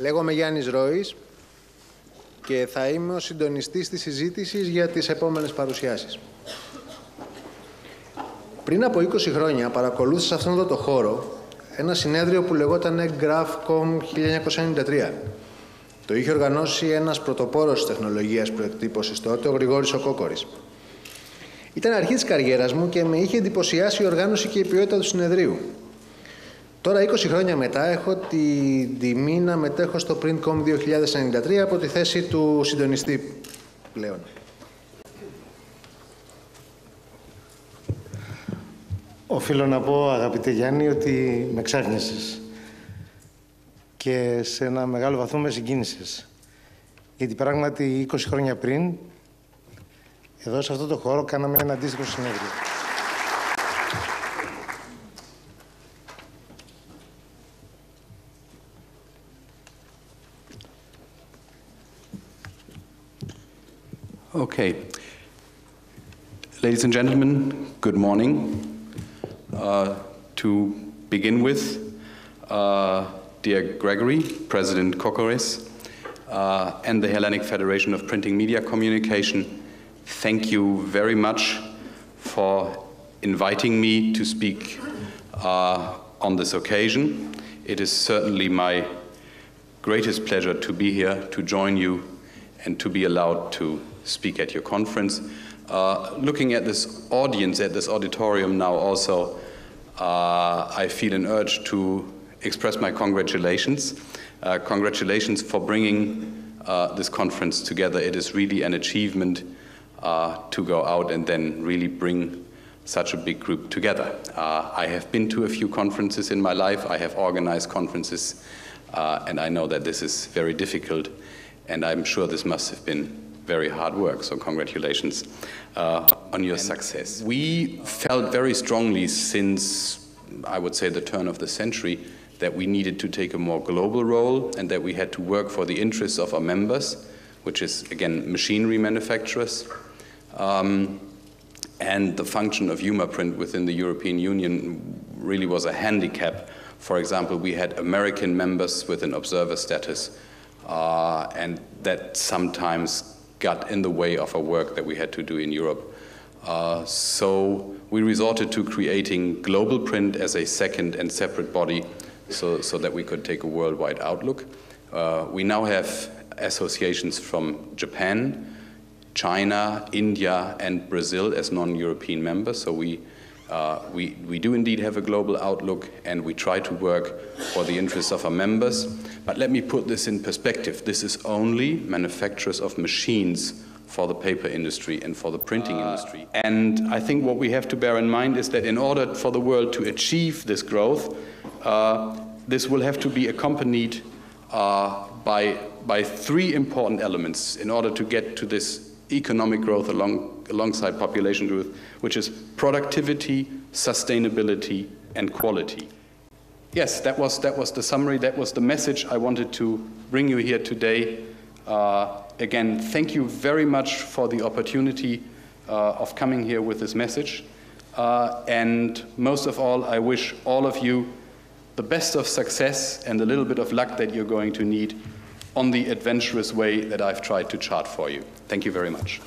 Λέγομαι Γιάννης Ρώης και θα είμαι ο συντονιστής της συζήτησης για τις επόμενες παρουσιάσεις. Πριν από 20 χρόνια παρακολούθησα σε αυτόν το χώρο ένα συνέδριο που λεγόταν GraphCom 1993. Το είχε οργανώσει ένας πρωτοπόρος τεχνολογίας προεκτύπωσης τότε, ο Γρηγόρης ο Κόκορης. Ήταν αρχή της καριέρας μου και με είχε εντυπωσιάσει η οργάνωση και η ποιότητα του συνεδρίου. Τώρα, 20 χρόνια μετά, έχω την τιμή να μετέχω στο PrintCom 2093 από τη θέση του συντονιστή πλέον. Οφείλω να πω, αγαπητέ Γιάννη, ότι με ξάχνησες και σε ένα μεγάλο βαθμό με συγκίνησες. Γιατί πράγματι 20 χρόνια πριν, εδώ σε αυτό το χώρο, κάναμε ένα αντίστοιχο συνέδριο. Okay. Ladies and gentlemen, good morning. To begin with, dear Gregory, President Kokoris, and the Hellenic Federation of Printing Media Communication, thank you very much for inviting me to speak on this occasion. It is certainly my greatest pleasure to be here, to join you, and to be allowed to speak at your conference. Looking at this audience, at this auditorium now also, I feel an urge to express my congratulations. Congratulations for bringing this conference together. It is really an achievement to go out and then really bring such a big group together. I have been to a few conferences in my life. I have organized conferences, and I know that this is very difficult, and I'm sure this must have been very hard work, so congratulations on your success. We felt very strongly since, I would say, the turn of the century that we needed to take a more global role and that we had to work for the interests of our members, which is, again, machinery manufacturers. And the function of Humaprint within the European Union really was a handicap. For example, we had American members with an observer status, and that sometimes got in the way of our work that we had to do in Europe. So we resorted to creating Global Print as a second and separate body so that we could take a worldwide outlook. We now have associations from Japan, China, India, and Brazil as non-European members. So we do indeed have a global outlook, and we try to work for the interests of our members. But let me put this in perspective. This is only manufacturers of machines for the paper industry and for the printing industry. And I think what we have to bear in mind is that in order for the world to achieve this growth, this will have to be accompanied by three important elements in order to get to this economic growth alongside population growth, which is productivity, sustainability, and quality. Yes, that was the summary, that was the message I wanted to bring you here today. Again, thank you very much for the opportunity of coming here with this message. And most of all, I wish all of you the best of success and a little bit of luck that you're going to need on the adventurous way that I've tried to chart for you. Thank you very much.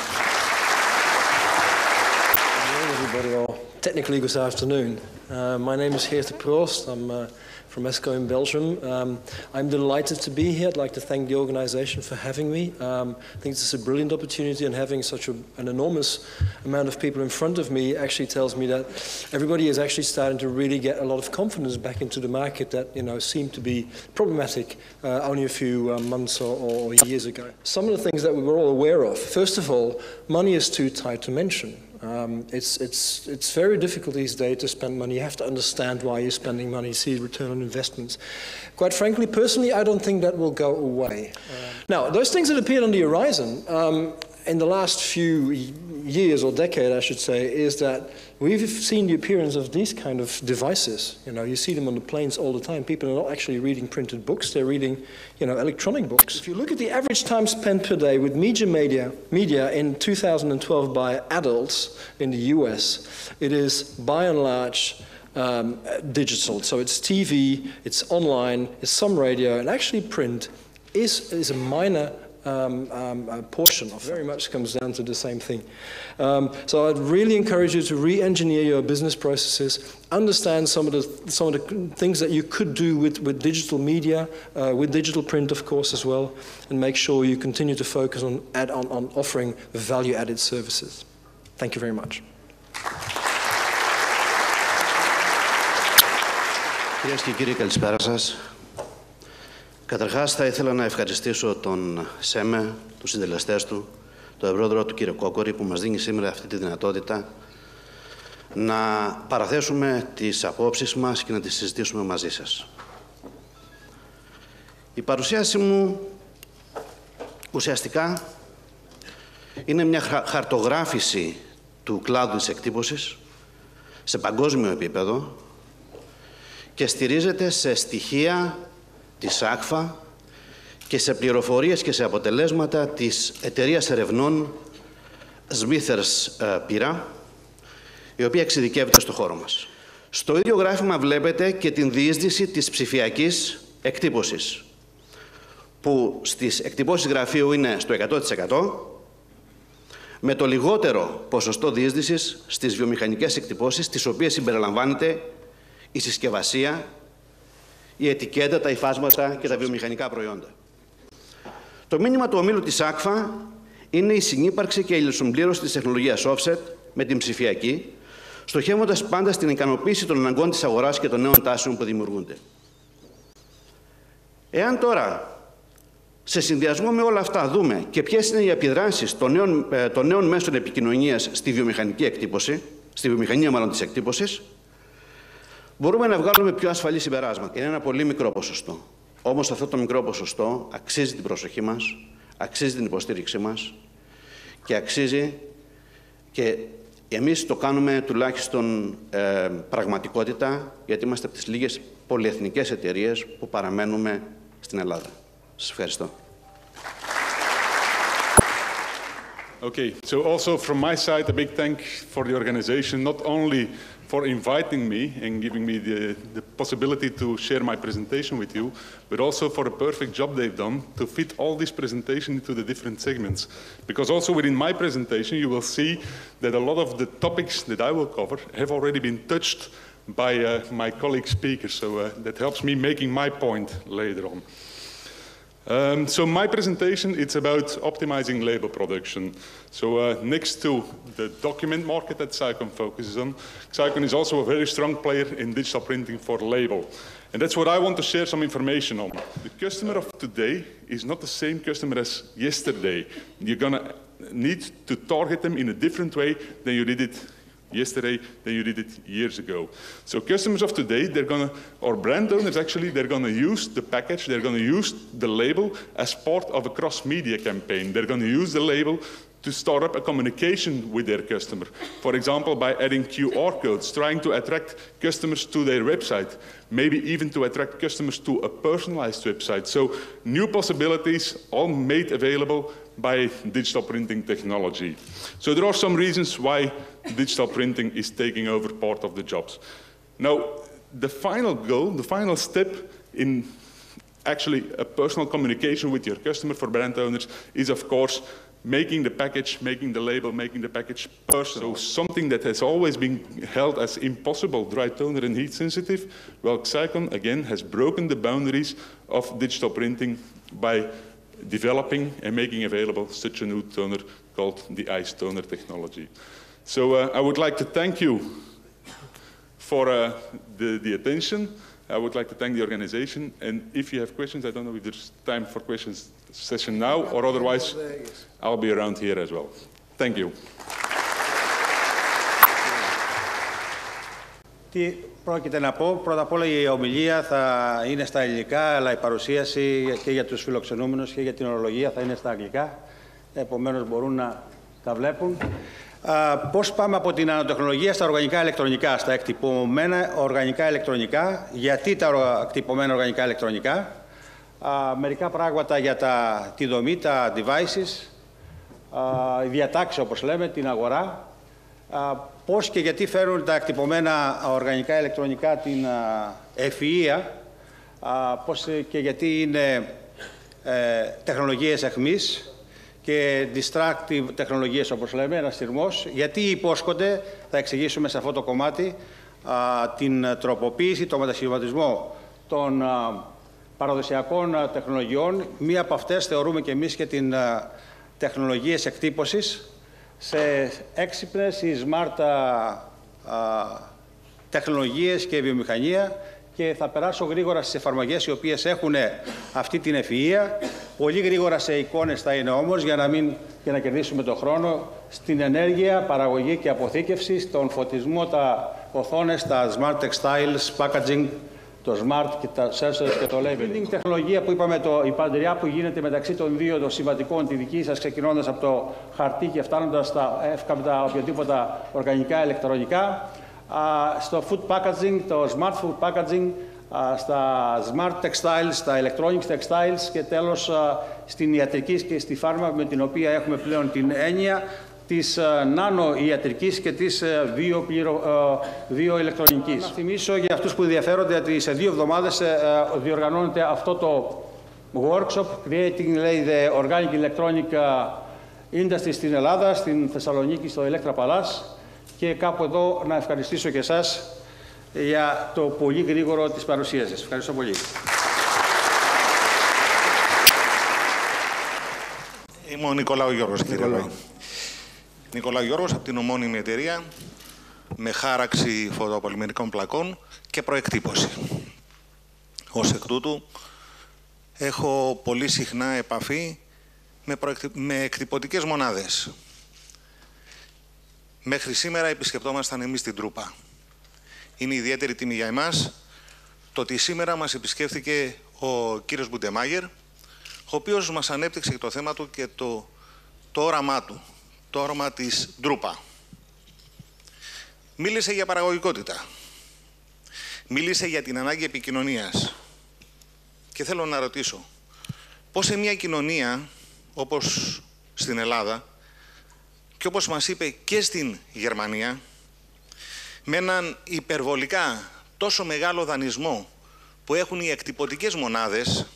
Hello everybody, or technically good afternoon. My name is Geert de Proost. I'm from ESCO in Belgium. I'm delighted to be here. I'd like to thank the organization for having me. I think this is a brilliant opportunity, and having such an enormous amount of people in front of me actually tells me that everybody is actually starting to really get a lot of confidence back into the market that, you know, seemed to be problematic only a few months or years ago. Some of the things that we were all aware of. First of all, money is too tight to mention. It's very difficult these days to spend money. You have to understand why you're spending money, see return on investments. Quite frankly, personally, I don't think that will go away. Now, those things that appeared on the horizon in the last few years or decade, I should say, is that we've seen the appearance of these kind of devices. You know, you see them on the planes all the time. People are not actually reading printed books; they're reading, you know, electronic books. If you look at the average time spent per day with media in 2012 by adults in the US, it is by and large digital. So it's TV, it's online, it's some radio, and actually print is a minor portion of very much comes down to the same thing. So I'd really encourage you to re-engineer your business processes, understand some of the things that you could do with digital media, with digital print, of course, as well, and make sure you continue to focus on offering value-added services. Thank you very much. Κυρίες και κύριοι, καλησπέρα σας. Καταρχάς, θα ήθελα να ευχαριστήσω τον ΣΕΜΕ, τους συντελεστές του, τον Ευρώδρο του κύριο Κόκορη, που μας δίνει σήμερα αυτή τη δυνατότητα να παραθέσουμε τις απόψεις μας και να τις συζητήσουμε μαζί σας. Η παρουσίαση μου ουσιαστικά είναι μια χαρτογράφηση του κλάδου της εκτύπωσης σε παγκόσμιο επίπεδο και στηρίζεται σε στοιχεία της ΑΚΦΑ και σε πληροφορίες και σε αποτελέσματα της εταιρείας ερευνών Smithers Pira, η οποία εξειδικεύεται στο χώρο μας. Στο ίδιο γράφημα βλέπετε και την διείσδυση της ψηφιακής εκτύπωσης, που στις εκτυπώσεις γραφείου είναι στο 100%, με το λιγότερο ποσοστό διείσδυσης στις βιομηχανικές εκτυπώσεις, τις οποίες συμπεριλαμβάνεται η συσκευασία, η ετικέτα, τα υφάσματα και τα βιομηχανικά προϊόντα. Το μήνυμα του ομίλου της ΑΚΦΑ είναι η συνύπαρξη και η λησομπλήρωση της τεχνολογίας offset με την ψηφιακή, στοχεύοντας πάντα στην ικανοποίηση των αναγκών της αγοράς και των νέων τάσεων που δημιουργούνται. Εάν τώρα, σε συνδυασμό με όλα αυτά, δούμε και ποιες είναι οι επιδράσεις των νέων μέσων επικοινωνίας στη βιομηχανική εκτύπωση, στη βιομηχανία μάλλον της εκτύπωσης, μπορούμε να βγάλουμε πιο ασφαλή συμπεράσματα. Είναι ένα πολύ μικρό ποσοστό. Όμως αυτό το μικρό ποσοστό αξίζει την προσοχή μας, αξίζει την υποστήριξή μας και αξίζει και εμείς το κάνουμε τουλάχιστον πραγματικότητα, γιατί είμαστε από τις λίγες πολυεθνικές εταιρείες που παραμένουμε στην Ελλάδα. Σας ευχαριστώ. Okay, so also from my side, a big thank for the organization, not only for inviting me and giving me the possibility to share my presentation with you, but also for the perfect job they've done to fit all this presentation into the different segments. Because also within my presentation, you will see that a lot of the topics that I will cover have already been touched by my colleague speakers, so that helps me making my point later on. So my presentation, it's about optimizing label production. So next to the document market that Cycon focuses on, Cycon is also a very strong player in digital printing for label. And that's what I want to share some information on. The customer of today is not the same customer as yesterday. You're going to need to target them in a different way than you did it yesterday than you did it years ago. So customers of today, they're going to, or brand owners actually, they're going to use the package, they're going to use the label as part of a cross-media campaign. They're going to use the label to start up a communication with their customer. For example, by adding QR codes, trying to attract customers to their website, maybe even to attract customers to a personalized website. So new possibilities all made available by digital printing technology. So there are some reasons why digital printing is taking over part of the jobs. Now, the final goal, the final step in actually a personal communication with your customer for brand owners is, of course, making the package, making the label, making the package personal. So something that has always been held as impossible, dry toner and heat sensitive, well, Cycon, again, has broken the boundaries of digital printing by developing and making available such a new toner called the Ice Toner technology. So I would like to thank you for the attention. I would like to thank the organization. And if you have questions, I don't know if there's time for questions session now, or otherwise I'll be around here as well. Thank you. Τι πρόκειται να πω? Πρώτα απ' όλα η ομιλία θα είναι στα ελληνικά, αλλά η παρουσίαση και για τους φιλοξενούμενους και για την ορολογία θα είναι στα αγγλικά. Επομένως μπορούν να τα βλέπουν. Πώς πάμε από την νανοτεχνολογία στα οργανικά ηλεκτρονικά, στα εκτυπωμένα οργανικά ηλεκτρονικά. Γιατί τα εκτυπωμένα οργανικά ηλεκτρονικά? Μερικά πράγματα για τη δομή, τα devices, η διατάξη όπως λέμε, την αγορά, πώς και γιατί φέρουν τα εκτυπωμένα οργανικά ηλεκτρονικά την ευφυΐα, πώς και γιατί είναι τεχνολογίες αιχμής και distractive τεχνολογίες, όπως λέμε, ένας σειρμός, γιατί υπόσχονται, θα εξηγήσουμε σε αυτό το κομμάτι, την τροποποίηση, τον μετασχηματισμό των παραδοσιακών τεχνολογιών. Μία από αυτές θεωρούμε και εμείς και την τεχνολογίες εκτύπωσης σε έξυπνες ή smart τεχνολογίες και βιομηχανία, και θα περάσω γρήγορα στις εφαρμογές οι οποίες έχουν αυτή την ευφυΐα. Πολύ γρήγορα σε εικόνες θα είναι όμως, για να κερδίσουμε τον χρόνο, στην ενέργεια, παραγωγή και αποθήκευση, στον φωτισμό, τα οθόνες, τα smart textiles, packaging, το smart και τα sensors και το labeling. Η τεχνολογία που είπαμε, η παντριά που γίνεται μεταξύ των δύο των συμβατικών, τη δική σας, ξεκινώντας από το χαρτί και φτάνοντας στα εύκαμπτα οποιοδήποτε οργανικά ηλεκτρονικά, στο food packaging, το smart food packaging, στα smart textiles, στα electronics textiles και τέλος στην ιατρική και στη φάρμα, με την οποία έχουμε πλέον την έννοια της νάνο-ιατρικής και της βιοηλεκτρονικής. Να θυμίσω για αυτούς που ενδιαφέρονται ότι σε 2 εβδομάδες διοργανώνεται αυτό το workshop Creating, λέει, the Organic Electronic Industry στην Ελλάδα, στην Θεσσαλονίκη, στο Electra Palace. Και κάπου εδώ να ευχαριστήσω και εσάς για το πολύ γρήγορο της παρουσίασης. Ευχαριστώ πολύ. Είμαι ο Νικολάου Γιώργος, κύριε Λόι. Νικολάου Γιώργος, από την ομώνυμη εταιρεία, με χάραξη φωτοπολυμερικών πλακών και προεκτύπωση. Ως εκ τούτου, έχω πολύ συχνά επαφή με εκτυπωτικές μονάδες. Μέχρι σήμερα επισκεπτόμασταν εμείς την Τρούπα. Είναι ιδιαίτερη τιμή για εμάς το ότι σήμερα μας επισκέφθηκε ο κύριος Μπουντεμάγερ, ο οποίος μας ανέπτυξε το θέμα του και το όραμά του, το όραμα της Τρούπα. Μίλησε για παραγωγικότητα. Μίλησε για την ανάγκη επικοινωνίας. Και θέλω να ρωτήσω, πώς σε μια κοινωνία όπως στην Ελλάδα, και όπως μας είπε και στην Γερμανία, με έναν υπερβολικά τόσο μεγάλο δανεισμό που έχουν οι εκτυπωτικές μονάδες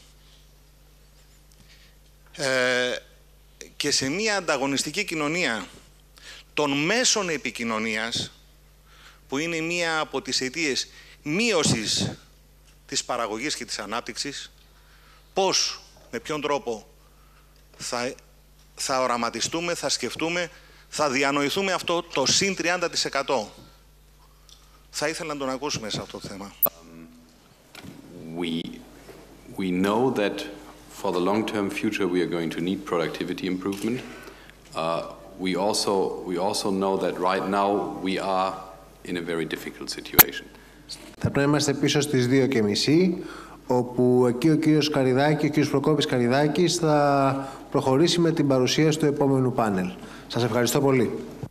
και σε μια ανταγωνιστική κοινωνία των μέσων επικοινωνίας, που είναι μία από τις αιτίες μείωσης της παραγωγής και της ανάπτυξης, πώς, με ποιον τρόπο θα οραματιστούμε, θα σκεφτούμε, θα διανοηθούμε αυτό το συν 30%. Θα ήθελα να τον ακούσουμε σε αυτό το θέμα. We know that for the long-term future we are going to need productivity improvement. We also know that right now we are in a very difficult situation. Θα πρέπει να είμαστε πίσω στις 2:30, όπου εκεί ο κύριος Καριδάκη, ο κύριος Προκόπης Καριδάκης θα προχωρήσει με την παρουσίαση του επόμενου πάνελ. Σας ευχαριστώ πολύ.